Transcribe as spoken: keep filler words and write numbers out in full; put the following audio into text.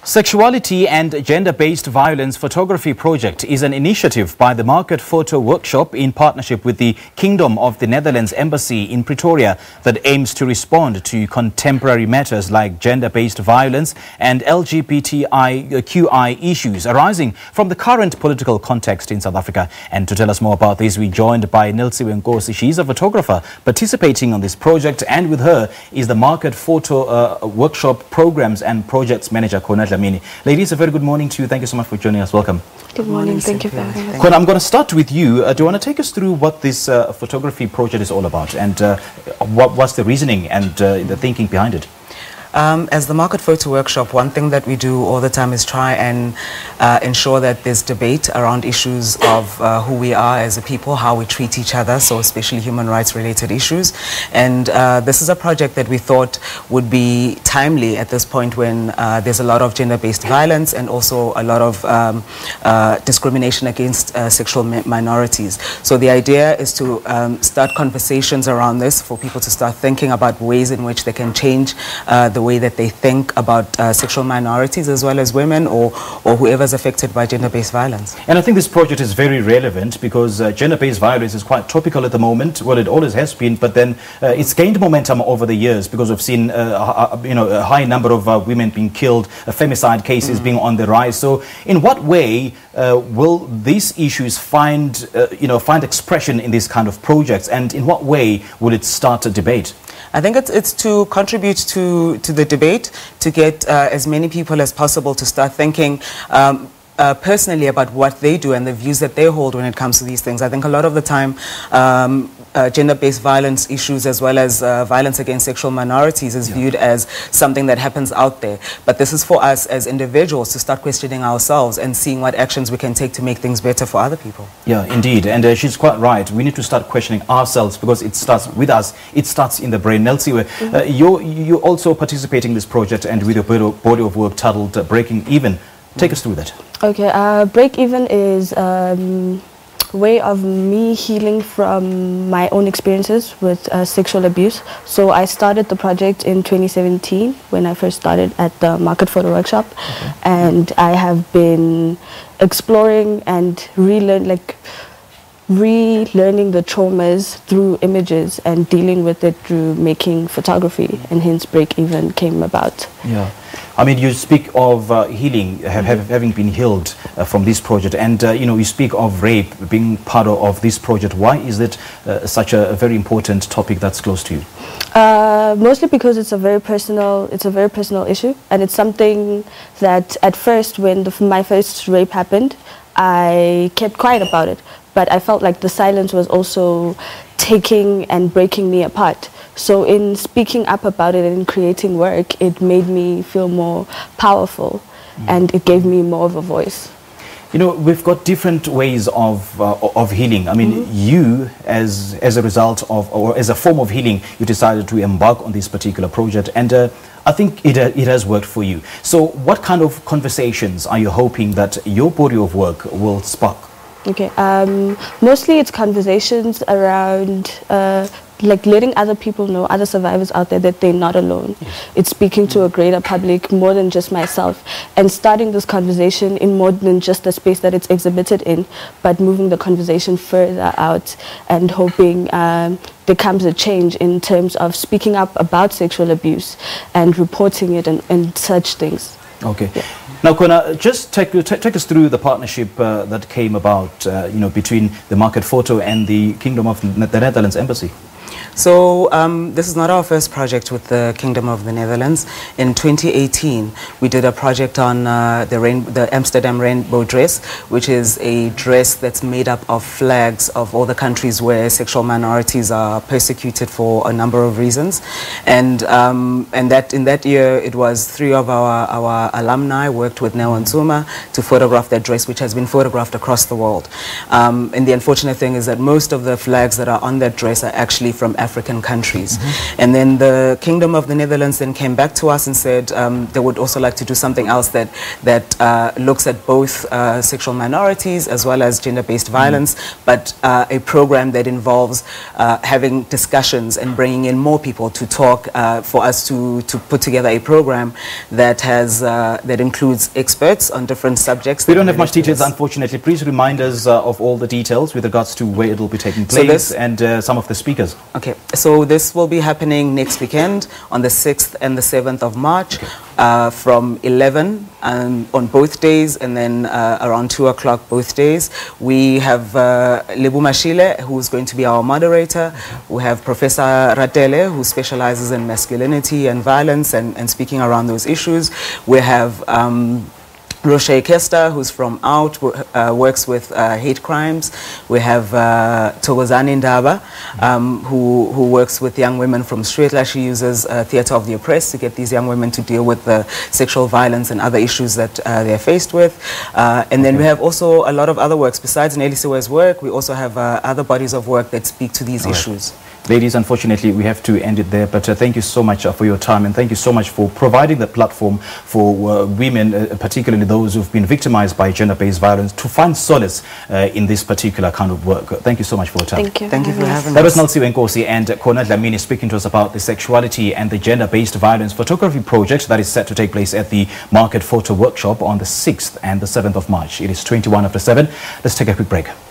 Sexuality and Gender-Based Violence Photography Project is an initiative by the Market Photo Workshop in partnership with the Kingdom of the Netherlands Embassy in Pretoria that aims to respond to contemporary matters like gender-based violence and L G B T Q I issues arising from the current political context in South Africa. And to tell us more about this, we're joined by Nelisiwe Nkosi. She's a photographer participating on this project, and with her is the Market Photo uh, Workshop Programs and Projects Manager, Khona Dlamini. Ladies, a very good morning to you. Thank you so much for joining us. Welcome. Good morning. Thank you for having us. Khona, I'm going to start with you. Uh, do you want to take us through what this uh, photography project is all about, and uh, what was the reasoning and uh, the thinking behind it? Um, as the Market Photo Workshop, one thing that we do all the time is try and uh, ensure that there's debate around issues of uh, who we are as a people, how we treat each other, so especially human rights related issues. And uh, this is a project that we thought would be timely at this point when uh, there's a lot of gender-based violence and also a lot of um, uh, discrimination against uh, sexual mi minorities. So the idea is to um, start conversations around this for people to start thinking about ways in which they can change uh, the way that they think about uh, sexual minorities as well as women or, or whoever's affected by gender-based violence. And I think this project is very relevant because uh, gender-based violence is quite topical at the moment. Well, it always has been, but then uh, it's gained momentum over the years because we've seen uh, you know, a high number of uh, women being killed, uh, femicide cases mm. being on the rise. So in what way uh, will these issues find, uh, you know, find expression in these kind of projects, and in what way will it start a debate? I think it's, it's to contribute to, to the debate, to get uh, as many people as possible to start thinking um, uh, personally about what they do and the views that they hold when it comes to these things. I think a lot of the time um, uh, gender-based violence issues as well as uh, violence against sexual minorities is yeah. viewed as something that happens out there. But this is for us as individuals to start questioning ourselves and seeing what actions we can take to make things better for other people. Yeah, indeed. And uh, she's quite right. We need to start questioning ourselves because it starts with us. It starts in the brain. Nelisiwe, mm-hmm. uh, you're, you're also participating in this project and with your body of work titled uh, Breaking Even. Take us through that. Okay, uh, Break Even is um, a way of me healing from my own experiences with uh, sexual abuse. So I started the project in twenty seventeen when I first started at the Market Photo Workshop. Okay. And I have been exploring and relearn, like, relearning the traumas through images and dealing with it through making photography, and hence Break Even came about. Yeah. I mean, you speak of uh, healing, have, have, having been healed uh, from this project, and uh, you know, you speak of rape being part of, of this project. Why is it uh, such a, a very important topic that's close to you? Uh, mostly because it's a very personal, it's a very personal issue, and it's something that at first, when the, my first rape happened, I kept quiet about it, but I felt like the silence was also taking and breaking me apart. So in speaking up about it and creating work, it made me feel more powerful mm. and it gave me more of a voice. You know, we've got different ways of, uh, of healing. I mean, mm-hmm. you, as, as a result of, or as a form of healing, you decided to embark on this particular project, and uh, I think it, uh, it has worked for you. So what kind of conversations are you hoping that your body of work will spark? Okay, um, mostly it's conversations around uh, like letting other people know, other survivors out there, that they're not alone. Yes. It's speaking to a greater public more than just myself, and starting this conversation in more than just the space that it's exhibited in, but moving the conversation further out and hoping um, there comes a change in terms of speaking up about sexual abuse and reporting it and, and such things. Okay. Yeah. Now, Khona, just take, take us through the partnership uh, that came about, uh, you know, between the Market Photo and the Kingdom of the Netherlands Embassy. So um, this is not our first project with the Kingdom of the Netherlands. In twenty eighteen, we did a project on uh, the, rain the Amsterdam Rainbow Dress, which is a dress that's made up of flags of all the countries where sexual minorities are persecuted for a number of reasons. And, um, and that in that year, it was three of our, our alumni worked with Nel Nsuma to photograph that dress, which has been photographed across the world. Um, and the unfortunate thing is that most of the flags that are on that dress are actually from African countries. Mm-hmm. And then the Kingdom of the Netherlands then came back to us and said um, they would also like to do something else that, that uh, looks at both uh, sexual minorities as well as gender-based violence, mm-hmm. but uh, a program that involves uh, having discussions and bringing in more people to talk uh, for us to, to put together a program that has uh, that includes experts on different subjects. We don't have much details, unfortunately. Please remind us uh, of all the details with regards to where it will be taking place, so this, and uh, some of the speakers. Okay, so this will be happening next weekend on the sixth and the seventh of March, okay. uh, from eleven um, on both days, and then uh, around two o'clock both days. We have uh, Lebu Mashile, who's going to be our moderator. Okay. We have Professor Ratele, who specializes in masculinity and violence and, and speaking around those issues. We have um, Roche Kester, who's from Out, uh, works with uh, hate crimes. We have uh, Togozani Ndaba, um, who, who works with young women from Stretla. She uses uh, theatre of the oppressed to get these young women to deal with the sexual violence and other issues that uh, they're faced with. Uh, and then okay. we have also a lot of other works. Besides Nelisiwe's work, we also have uh, other bodies of work that speak to these All issues. Right. Ladies, unfortunately, we have to end it there, but uh, thank you so much uh, for your time, and thank you so much for providing the platform for uh, women, uh, particularly those who've been victimized by gender-based violence, to find solace uh, in this particular kind of work. Thank you so much for your time. Thank you. Thank you for having us. That was Nelisiwe Nkosi and Khona Dlamini speaking to us about the sexuality and the gender-based violence photography project that is set to take place at the Market Photo Workshop on the sixth and the seventh of March. It is twenty-one after seven. Let's take a quick break.